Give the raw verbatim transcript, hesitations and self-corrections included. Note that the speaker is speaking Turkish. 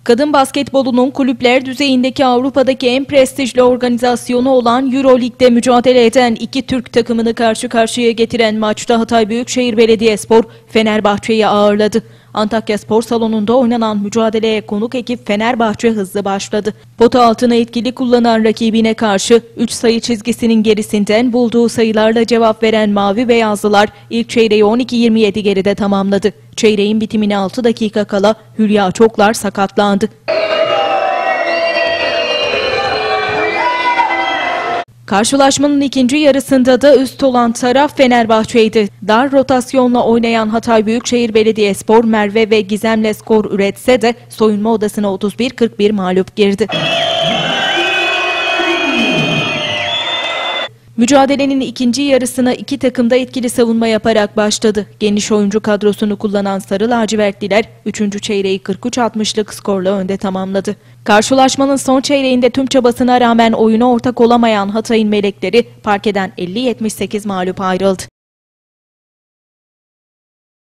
Kadın basketbolunun kulüpler düzeyindeki Avrupa'daki en prestijli organizasyonu olan Euroleague'de mücadele eden iki Türk takımını karşı karşıya getiren maçta Hatay Büyükşehir Belediyespor Fenerbahçe'yi ağırladı. Antakya Spor Salonu'nda oynanan mücadeleye konuk ekip Fenerbahçe hızlı başladı. Pota altını etkili kullanan rakibine karşı üç sayı çizgisinin gerisinden bulduğu sayılarla cevap veren Mavi Beyazlılar ilk çeyreği on iki yirmi yedi geride tamamladı. Çeyreğin bitimine altı dakika kala Hülya Çoklar sakatlandı. Karşılaşmanın ikinci yarısında da üst olan taraf Fenerbahçe'ydi. Dar rotasyonla oynayan Hatay Büyükşehir Belediyespor Merve ve Gizem'le skor üretse de soyunma odasına otuz bir kırk bir mağlup girdi. Mücadelenin ikinci yarısına iki takım da etkili savunma yaparak başladı. Geniş oyuncu kadrosunu kullanan Sarı Lacivertliler üçüncü çeyreği kırk üç altmışlık skorla önde tamamladı. Karşılaşmanın son çeyreğinde tüm çabasına rağmen oyuna ortak olamayan Hatay'ın melekleri parkeden elli yetmiş sekiz mağlup ayrıldı.